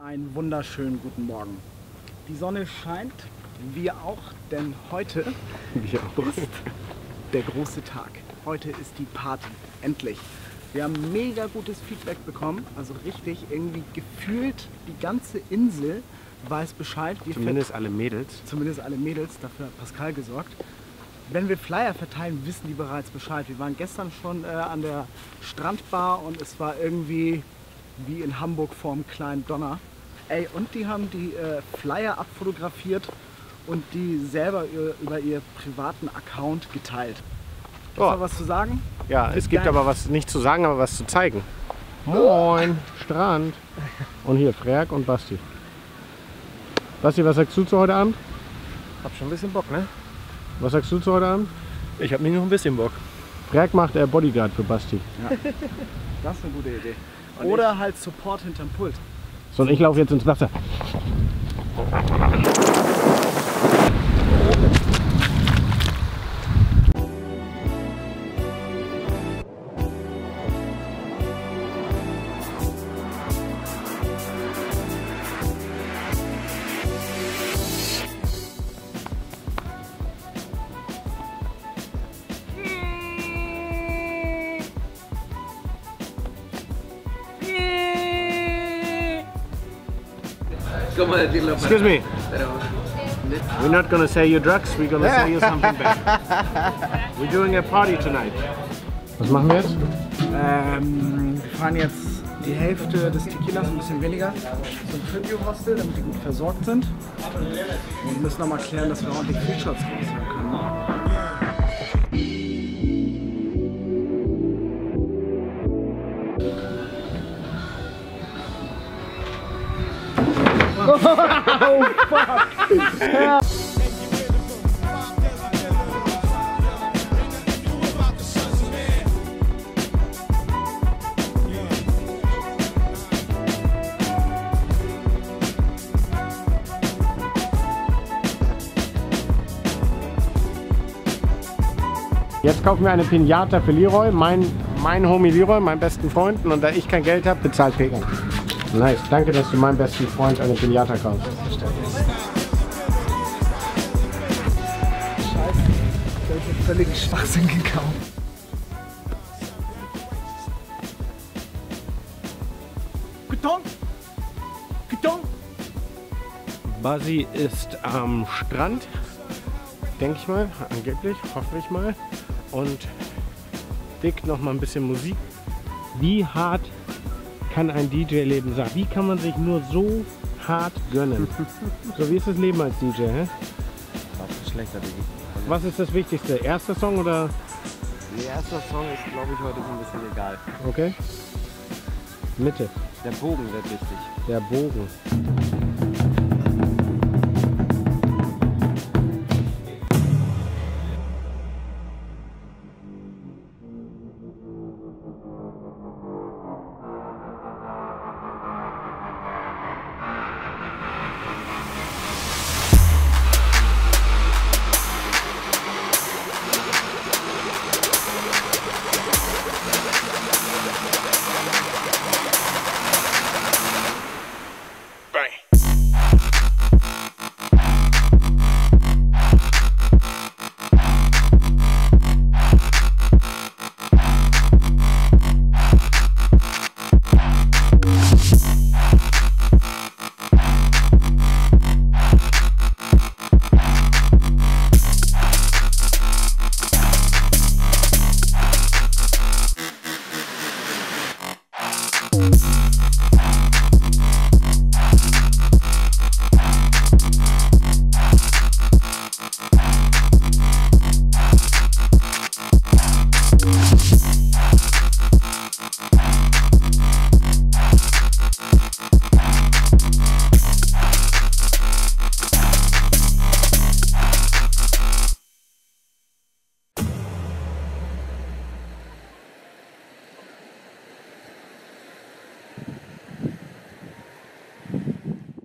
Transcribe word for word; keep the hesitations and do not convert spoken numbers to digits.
Einen wunderschönen guten Morgen. Die Sonne scheint, wir auch, denn heute wir auch. ist der große Tag. Heute ist die Party, endlich. Wir haben mega gutes Feedback bekommen, also richtig irgendwie gefühlt die ganze Insel weiß Bescheid. Wir zumindest alle Mädels. Zumindest alle Mädels, dafür hat Pascal gesorgt. Wenn wir Flyer verteilen, wissen die bereits Bescheid. Wir waren gestern schon äh, an der Strandbar und es war irgendwie wie in Hamburg vorm kleinen Donner. Ey, und die haben die äh, Flyer abfotografiert und die selber über, über ihr privaten Account geteilt. Hast du Oh. noch was zu sagen? Ja, es gibt Geil. aber was nicht zu sagen, aber was zu zeigen. Moin, Strand. Und hier Frerk und Basti. Basti, was sagst du zu heute Abend? Hab schon ein bisschen Bock, ne? Was sagst du zu heute Abend? Ich hab nicht noch ein bisschen Bock. Frerk macht er Bodyguard für Basti. Ja. Das ist eine gute Idee. Oder halt Support hinterm Pult. So, und ich laufe jetzt ins Wasser. Excuse me. We're not gonna sell you drugs, we're gonna sell you something better. We're doing a party tonight. Was machen wir jetzt? Ähm, wir fahren jetzt die Hälfte des Tequilas, ein bisschen weniger, zum Tribute-Hostel, damit die gut versorgt sind. Und müssen nochmal klären, dass wir ordentlich Feature-Shots rausholen können. Oh fuck! Jetzt kaufen wir eine Pinata für Leroy, mein, mein Homie Leroy, meinen besten Freund. Und da ich kein Geld habe, bezahlt Pega. Nice, danke, dass du meinem besten Freund eine Pinata kaufst. Scheiße, ich habe völligen Schwachsinn gekauft. Beton! Beton! Basi ist am Strand, denke ich mal, angeblich, hoffe ich mal. Und Dick noch mal ein bisschen Musik. Wie hart kann ein D J-Leben sein? Wie kann man sich nur so hart gönnen? So, wie ist das Leben als D J? Hä? Auch schlechter, Diggi. Was ist das Wichtigste? Erster Song oder? Der erste Song ist, glaube ich, heute so ein bisschen egal. Okay. Mitte. Der Bogen wird wichtig. Der Bogen.